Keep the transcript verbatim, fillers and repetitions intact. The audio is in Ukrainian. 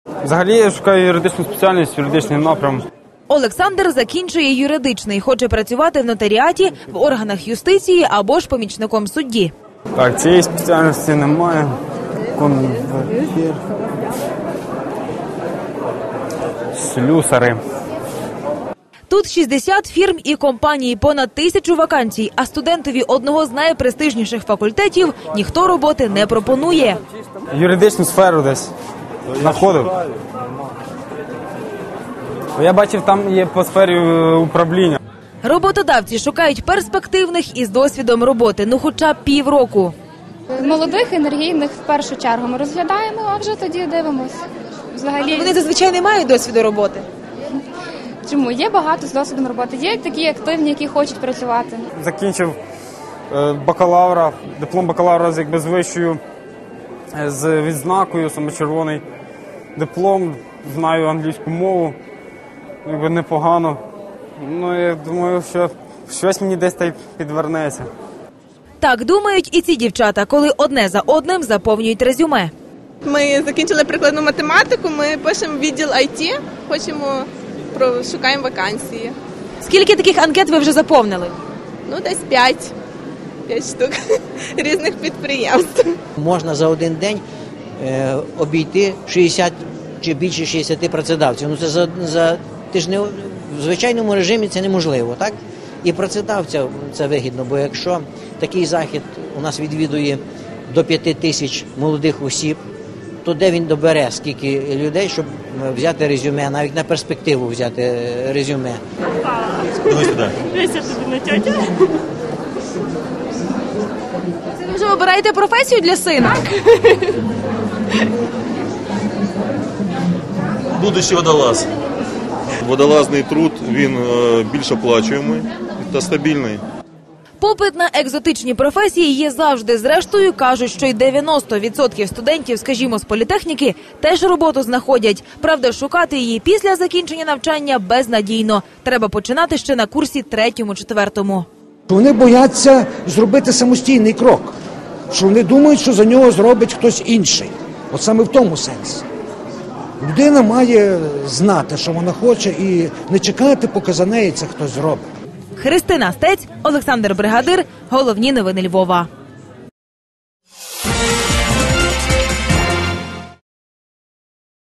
Взагалі я шукаю юридичну спеціальність, юридичний напрям. Олександр закінчує юридичний, хоче працювати в нотаріаті, в органах юстиції або ж помічником судді. Так, цієї спеціальності немає. Конвертір. Слюсари. Тут шістдесят фірм і компаній, понад тисячу вакансій, а студентові одного з найпрестижніших факультетів ніхто роботи не пропонує. Юридичну сферу десь знаходив. Я бачив, там є по сфері управління. Роботодавці шукають перспективних із досвідом роботи, ну хоча б півроку. Молодих, енергійних в першу чергу ми розглядаємо, а вже тоді дивимося. Взагалі... Вони зазвичай не мають досвіду роботи. Чому? Є багато з досвідом роботи, є такі активні, які хочуть працювати. Закінчив бакалавра, диплом бакалавра з якби з вищою, з відзнакою, саме червоний диплом, знаю англійську мову, якби непогано. Ну, я думаю, що щось мені десь та й підвернеться. Так думають і ці дівчата, коли одне за одним заповнюють резюме. Ми закінчили прикладну математику, ми пишемо відділ ай ті, хочемо, шукаємо вакансії. Скільки таких анкет ви вже заповнили? Ну, десь п'ять. П'ять штук різних підприємств. Можна за один день е, обійти шістдесят чи більше шістдесят працедавців. Ну це за, за ти ж не в звичайному режимі це неможливо, так? І працедавцям це вигідно, бо якщо такий захід у нас відвідує до п'яти тисяч молодих осіб, то де він добере скільки людей, щоб взяти резюме, навіть на перспективу взяти резюме. Давай сюди. Дивися тобі на тьотю. Це ви вже обираєте професію для сина? Будущий водолаз. Водолазний труд, він більш оплачуємий та стабільний. Попит на екзотичні професії є завжди. Зрештою, кажуть, що й дев'яносто відсотків студентів, скажімо, з політехніки, теж роботу знаходять. Правда, шукати її після закінчення навчання безнадійно. Треба починати ще на курсі третьому-четвертому. Вони бояться зробити самостійний крок, що вони думають, що за нього зробить хтось інший. От саме в тому сенсі. Людина має знати, що вона хоче, і не чекати, поки за неї це хтось зробить. Христина Стець, Олександр Бригадир. Головні новини Львова.